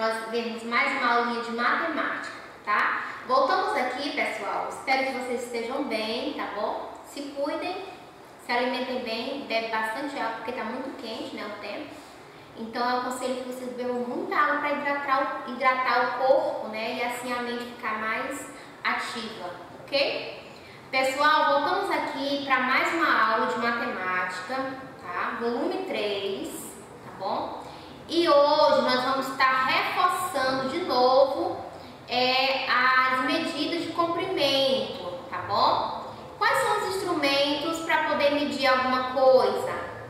nós vermos mais uma aulinha de matemática, tá? Voltamos aqui, pessoal. Espero que vocês estejam bem, tá bom? Se cuidem, se alimentem bem, bebem bastante água, porque tá muito quente, né, o tempo. Então eu aconselho que vocês bebam muita água para hidratar o corpo, né? E assim a mente ficar mais ativa, ok? Pessoal, voltamos aqui para mais uma aula de matemática, tá? Volume 3, tá bom? E hoje nós vamos estar reforçando de novo as medidas de comprimento, tá bom? Quais são os instrumentos para poder medir alguma coisa?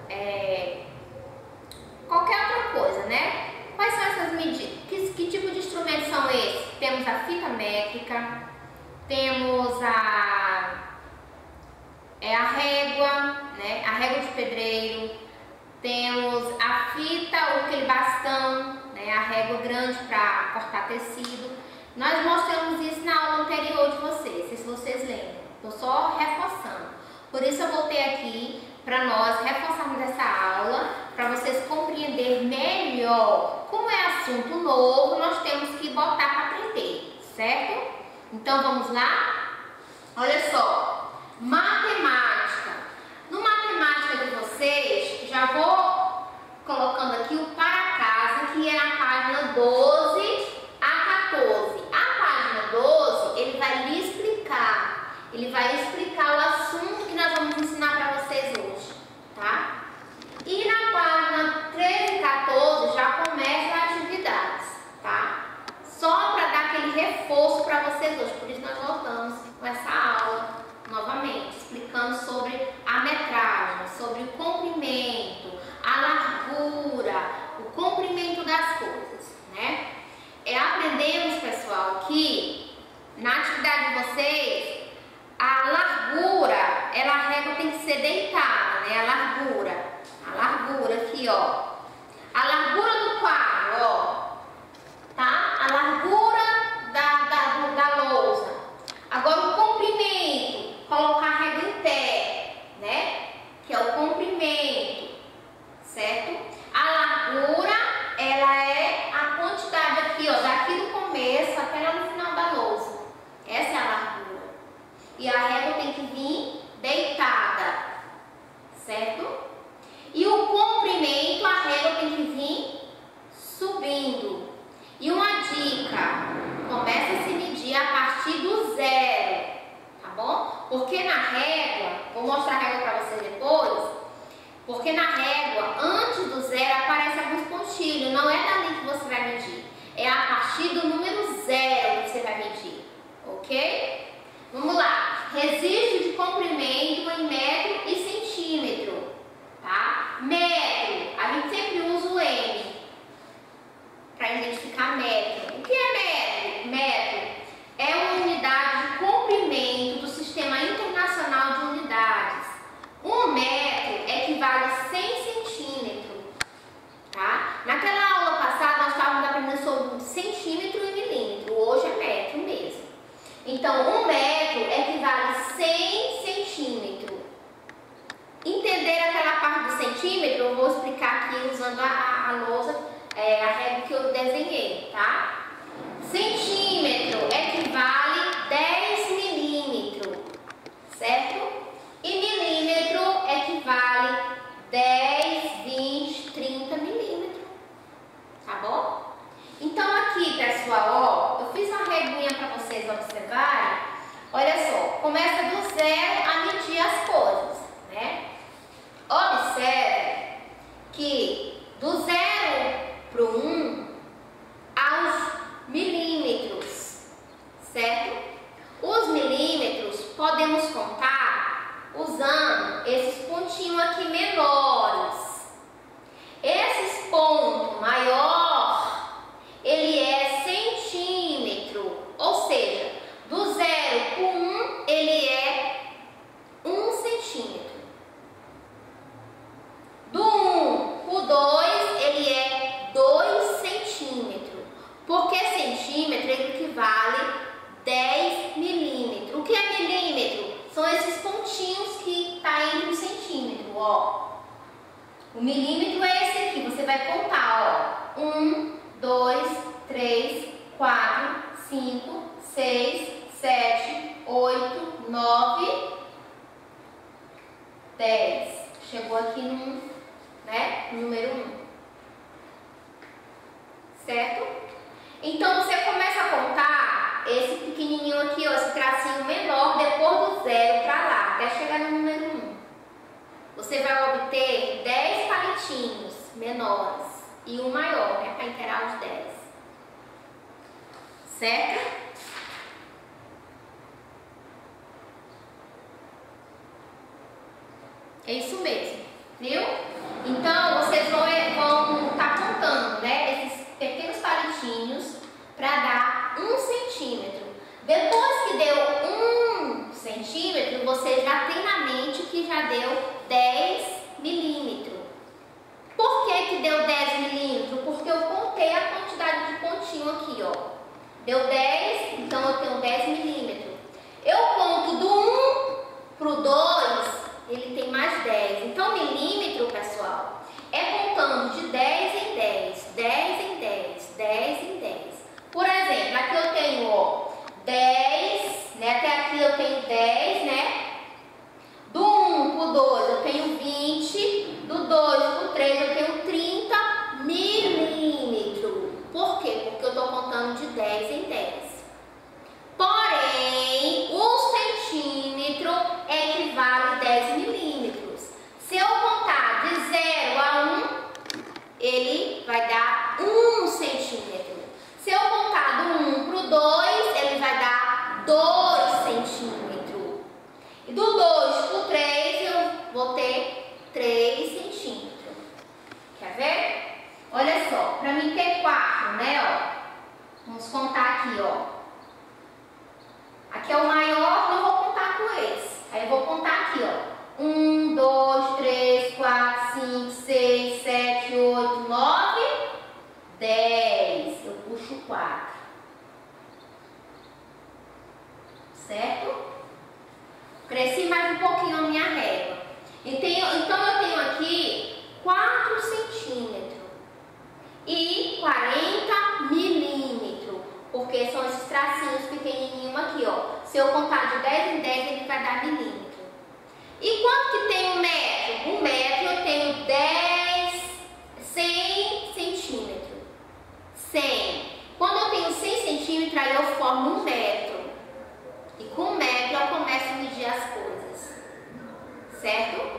Qualquer outra coisa, né? Quais são essas medidas? Que tipo de instrumentos são esses? Temos a fita métrica, temos a régua, né? A régua de pedreiro, temos a fita ou aquele bastão, né? A régua grande para cortar tecido. Nós mostramos isso na aula anterior de vocês, se vocês lembram. Estou só reforçando. Por isso eu voltei aqui para nós reforçarmos essa aula, para vocês compreenderem melhor. Como é assunto novo, nós temos que botar para aprender, certo? Então vamos lá? Olha só, matemática. No matemática de vocês, já vou colocando aqui o para casa, que é na página 12 a 14. A página 12, ele vai lhe explicar. Ele vai explicar o assunto que nós vamos ensinar para vocês hoje, tá? E na página 13 e 14 já começa as atividades, tá? Só para dar aquele reforço para vocês hoje. Por isso nós voltamos com essa aula novamente, explicando sobre a metragem, sobre o comprimento, a largura, o comprimento das coisas, né? Aprendemos, pessoal, que na atividade de vocês, a largura, a régua tem que ser deitada, né? A largura aqui, ó. A largura do quadro, ó. Tá? A largura da lousa. Agora o comprimento, colocar a régua em pé, né? Que é o comprimento, certo? A largura, ela é a quantidade aqui, ó, daqui do começo até lá no final da lousa. Essa é a largura. E a régua tem que vir deitada, certo? E o comprimento, a régua tem que vir subindo. E uma dica, começa a se medir a partir do zero, tá bom? Porque na régua, vou mostrar a régua para vocês depois, porque na régua, antes do zero, aparece alguns pontilhos, não é dali que você vai medir, é a partir do número zero que você vai medir, ok? Vamos lá, registro de comprimento em metro e centímetro, tá? Metro, a gente sempre usa o M para identificar metro. O que é metro? Metro é uma unidade de comprimento do Sistema Internacional de Unidades. Um metro equivale a 100 centímetros, tá? Naquela aula passada nós estávamos aprendendo sobre centímetro e milímetro, hoje é metro mesmo. Então, um metro equivale a 100 centímetros. Entender aquela parte do centímetro, eu vou explicar aqui usando a lousa, a régua que eu desenhei, tá? Centímetro equivale a 10 milímetros, certo? E milímetro equivale a 10, 20, 30 milímetros, tá bom? Então aqui, pessoal, ó, eu fiz uma reguinha para vocês observarem. Olha só, começa do zero a medir as coisas, né? Observe que do 0 para o 1 aos milímetros, certo? Os milímetros podemos contar usando esses pontinhos aqui menores. Esses pontos maior, ele é centímetro, ou seja, do 0 para o 1 ele é 1 centímetro. Do 1 para o 2 ele é 2 centímetros, porque centímetro equivale a 10 milímetros. O que é milímetro? São esses pontinhos que tá entre o centímetro, ó. O milímetro é esse aqui, você vai contar, ó. 1, 2, 3. aqui no, né, número 1. Certo? Então, você começa a contar esse pequenininho aqui, ó, esse tracinho menor, depois do 0 para lá, até chegar no número 1. Você vai obter 10 palitinhos menores e um maior, né, para inteirar os 10. Certo? É isso mesmo, viu? Então, vocês vão estar contando, né, esses pequenos palitinhos para dar 1 centímetro. Depois que deu 1 centímetro, você já tem na mente que já deu 10 milímetros. Por que deu 10 milímetros? Porque eu contei a quantidade de pontinho aqui, ó. Deu 10, então eu tenho 10 milímetros. Eu conto do 1 pro 2, ele tem mais 10. Então, milímetro, pessoal, é contando de 10 em 10, 10 em 10, 10 em 10. Por exemplo, aqui eu tenho, ó, 10, né? Até aqui eu tenho 10, né? Do 1 pro 2 eu tenho 20, do 2 pro 3 eu tenho 30 milímetros. Por quê? Porque eu estou contando de 10 em 10. Porém, o centímetro equivale a 10 milímetros. Se eu contar de 0 a 1, ele vai dar 1 centímetro. Se eu contar do 1 para o 2, ele vai dar 2 centímetros. E do 2 para o 3, eu vou ter 3 centímetros. Quer ver? Olha só, para mim ter 4, né, ó. Vamos contar aqui, ó. Aqui é o maior, não vou contar com esse. Aí eu vou contar aqui, ó. 1, 2, 3, 4, 5, 6, 7, 8, 9, 10. Eu puxo 4. Certo? Cresci mais um pouquinho a minha régua. Então eu tenho aqui 4 centímetros e 40 milímetros. Porque são esses tracinhos pequenininhos aqui, ó. Se eu contar de 10 em 10, ele vai dar milímetro. E quanto que tem 1 metro? 1 metro eu tenho 100 centímetros. 100. Quando eu tenho 100 centímetros, aí eu formo 1 metro. E com 1 metro eu começo a medir as coisas. Certo?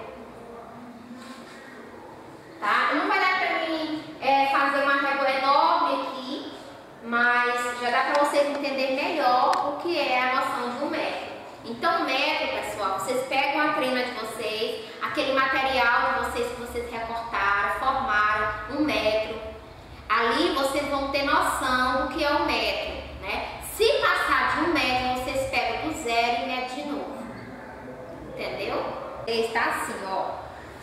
Tá? Não vai dar pra mim fazer uma régua enorme aqui, mas já dá para vocês entenderem melhor o que é a noção de 1 metro. Então, metro, pessoal, vocês pegam a trena de vocês, aquele material de vocês que vocês recortaram, formaram 1 metro. Ali vocês vão ter noção do que é 1 metro, né? Se passar de 1 metro, vocês pegam do 0 e medem de novo. Entendeu? Ele está assim, ó.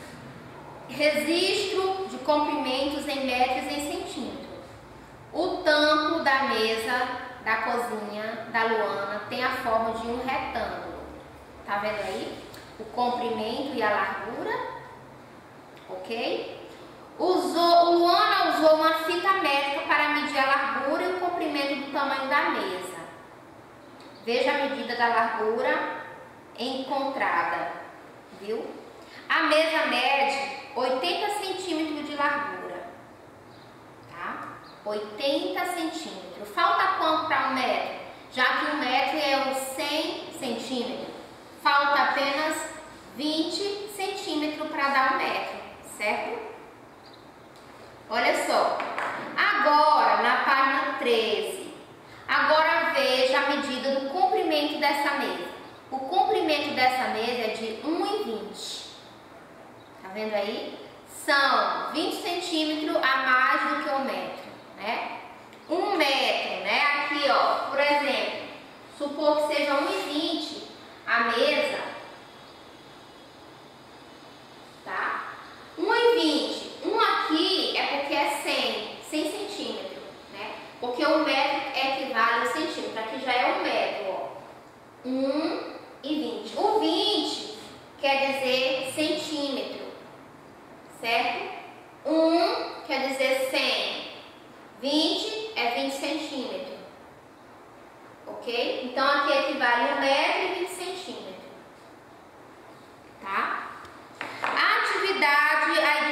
Registro de comprimentos em metros e em centímetros. O tampo da mesa da cozinha da Luana tem a forma de um retângulo. Tá vendo aí? O comprimento e a largura. Ok? Luana usou uma fita métrica para medir a largura e o comprimento do tamanho da mesa. Veja a medida da largura encontrada. Viu? A mesa mede 80 centímetros de largura. Tá? 80 centímetros. Falta quanto para 1 metro? Já que 1 metro é uns 100 centímetros. Falta apenas 20 centímetros para dar 1 metro, certo? Olha só. Agora, na página 13. Agora veja a medida do comprimento dessa mesa. O comprimento dessa mesa é de 1,20. Tá vendo aí? São 20 centímetros a mais do que 1 metro. Né? 1 metro, né? Aqui, ó, por exemplo, supor que seja 1,20 a mesa, tá? 1,20. 1 aqui é porque é 100 centímetros, né? Porque 1 metro equivale a 1 centímetro. Aqui já é 1 metro, ó. 1,20. O 20 quer dizer centímetro, certo? 1 quer dizer 100. 20 é 20 centímetros, ok? Então aqui equivale a 1 metro e 20 centímetros, tá? A atividade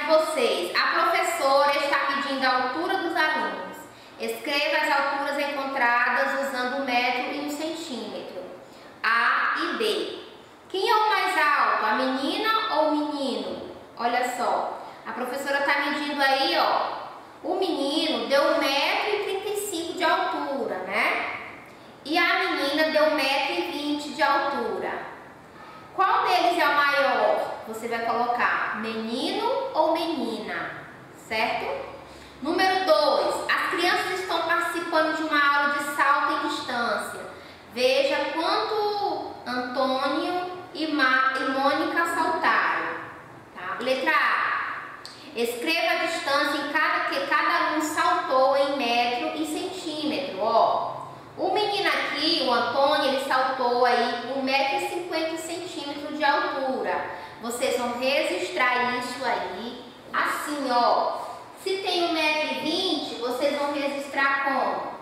vocês. A professora está medindo a altura dos alunos. Escreva as alturas encontradas usando o metro e um centímetro. A e B. Quem é o mais alto? A menina ou o menino? Olha só. A professora está medindo aí, ó. O menino deu 1,35 m de altura, né? E a menina deu 1,20 m de altura. Qual deles é o maior? Você vai colocar menino ou menina, certo? Número 2. As crianças estão participando de uma aula de salto em distância. Veja quanto Antônio e Mônica saltaram. Tá? Letra A. Escreva a distância que cada aluno saltou em metro e centímetro. Ó. O menino aqui, o Antônio, ele saltou aí 1,50 m de altura. Vocês vão registrar isso aí, assim, ó. Se tem 1,20 m, vocês vão registrar como?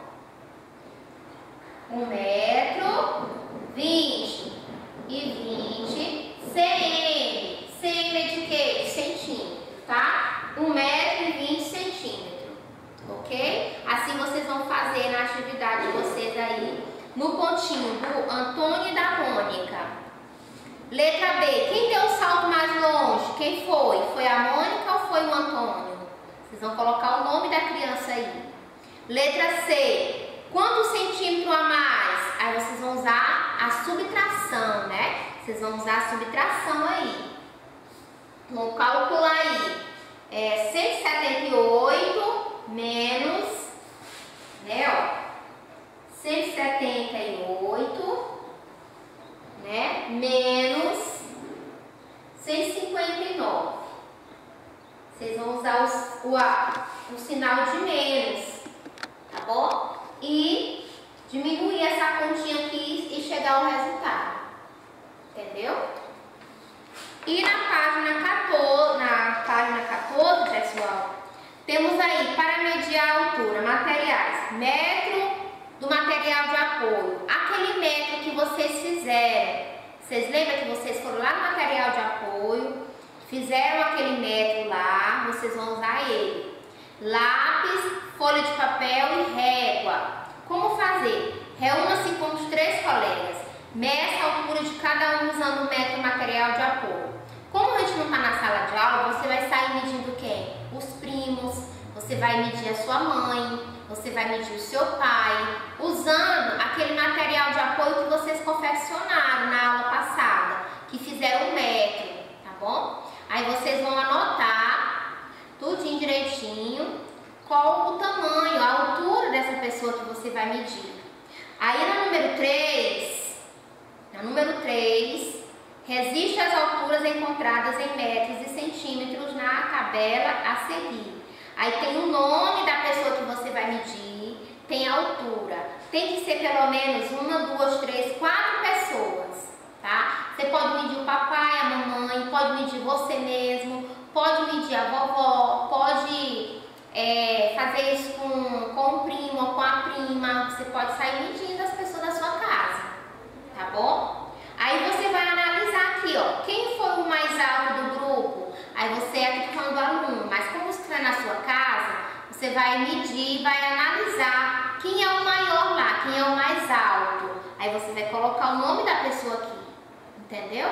1,20 m e 20 cm. Cm é de quê? De centímetro, tá? 1,20 m, ok? Assim vocês vão fazer na atividade de vocês aí, no pontinho do Antônio e da Mônica. Letra B. Quem deu o salto mais longe? Quem foi? Foi a Mônica ou foi o Antônio? Vocês vão colocar o nome da criança aí. Letra C. Quantos centímetros a mais? Aí vocês vão usar a subtração, né? Vocês vão usar a subtração aí. Vamos calcular aí. 178 menos, né, ó. 178, né, menos 159. Vocês vão usar o sinal de menos, tá bom? E diminuir essa continha aqui e chegar ao resultado, entendeu? E na página 14, pessoal, temos aí, para medir a altura, materiais, metro do material de apoio. Aquele metro que vocês fizeram, vocês lembram que vocês foram lá no material de apoio, fizeram aquele metro lá, vocês vão usar ele. Lápis, folha de papel e régua. Como fazer? Reúna-se com os 3 colegas. Meça a altura de cada um usando o metro material de apoio. Como a gente não está na sala de aula, você vai sair medindo quem? Os primos, você vai medir a sua mãe, você vai medir o seu pai, usando aquele material de apoio que vocês confeccionaram na aula passada, que fizeram um metro, tá bom? Aí vocês vão anotar tudinho direitinho, qual o tamanho, a altura dessa pessoa que você vai medir. Aí na número 3, resiste às alturas encontradas em metros e centímetros na tabela a seguir. Aí tem o nome da pessoa que você vai medir, tem a altura. Tem que ser pelo menos 1, 2, 3, 4 pessoas, tá? Você pode medir o papai, a mamãe, pode medir você mesmo, pode medir a vovó, pode fazer isso com o primo ou com a prima. Você pode sair medindo as pessoas da sua casa, tá bom? Aí você vai analisar aqui, ó, quem foi o mais alto do grupo? Aí você aqui falando do aluno, mas como você está na sua casa, você vai medir, vai analisar quem é o maior lá, quem é o mais alto. Aí você vai colocar o nome da pessoa aqui, entendeu?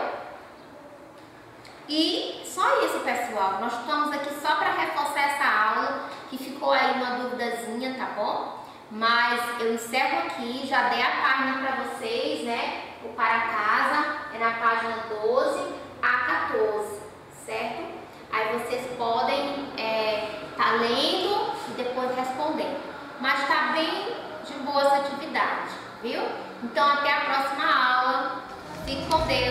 E só isso, pessoal. Nós estamos aqui só para reforçar essa aula, que ficou aí uma duvidazinha, tá bom? Mas eu encerro aqui, já dei a página para vocês, né? O para casa é na página 12 a 14, certo? Aí vocês podem tá lendo e depois respondendo. Mas tá bem de boa essa atividade, viu? Então até a próxima aula. Fique com Deus.